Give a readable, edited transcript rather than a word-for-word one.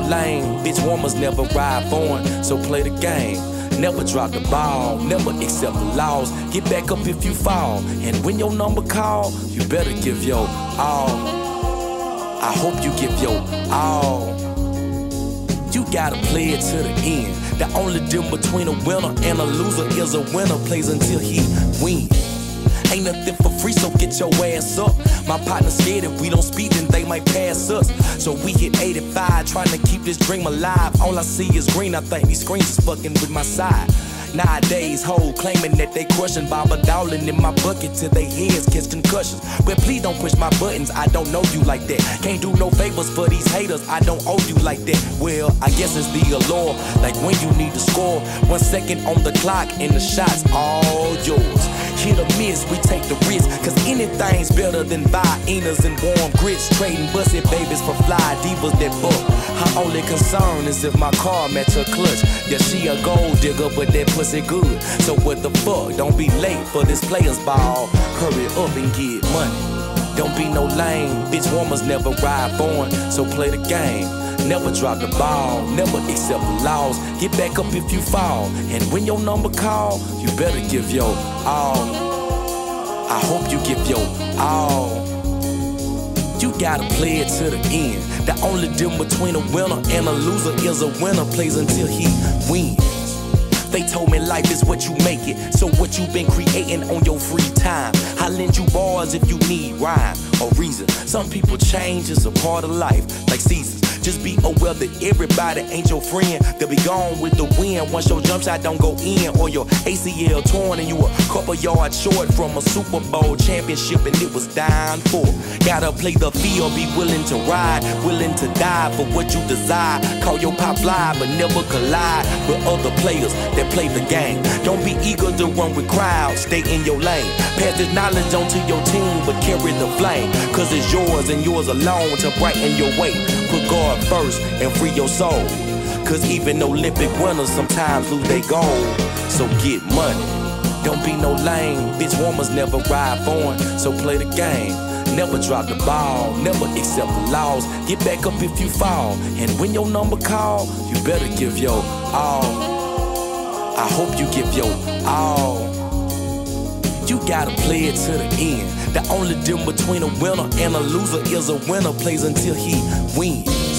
lane. Bitch warmers never ride foreign, so play the game. Never drop the ball, never accept the loss. Get back up if you fall, and when your number call, you better give your all. I hope you give your all. You gotta play it to the end. The only difference between a winner and a loser is a winner plays until he wins. Ain't nothing for free, so get your ass up. My partner scared if we don't speed, then they might pass us. So we hit 85, trying to keep this dream alive. All I see is green, I think these screens is fucking with my side. Nowadays, hoes claiming that they crushing Baba Dowling in my bucket till they heads catch concussions. But please don't push my buttons, I don't know you like that. Can't do no favors for these haters, I don't owe you like that. Well, I guess it's the allure, like when you need to score. 1 second on the clock and the shot's all yours. Hit or miss, we take the risk, cause anything's better than Viennas and warm grits. Trading busted babies for fly divas that buck. Her only concern is if my car match her clutch. Yeah, she a gold digger, but that pussy good. So what the fuck, don't be late for this player's ball. Hurry up and get money. Don't be no lame, bitch warmers never ride foreign, so play the game. Never drop the ball, never accept the loss. Get back up if you fall, and when your number call, you better give your all. I hope you give your all. You gotta play it to the end. The only difference between a winner and a loser is a winner plays until he wins. They told me life is what you make it, so what you been creating on your free time. I lend you bars if you need rhyme or reason. Some people change is a part of life, like seasons. Just be aware that everybody ain't your friend. They'll be gone with the wind once your jump shot don't go in, or your ACL torn and you a couple yards short from a Super Bowl championship and it was dying for. Gotta play the field, be willing to ride, willing to die for what you desire. Call your pop fly, but never collide with other players that play the game. Don't be eager to run with crowds, stay in your lane. Pass this knowledge on to your team, but carry the flame, cause it's yours and yours alone to brighten your way. Put God first and free your soul, cause even Olympic winners sometimes lose their goal. So get money, don't be no lame. Bitch warmers never ride foreign, so play the game. Never drop the ball, never accept the loss. Get back up if you fall, and when your number call, you better give your all. I hope you give your all. You gotta play it to the end. The only difference between a winner and a loser is a winner plays until he wins.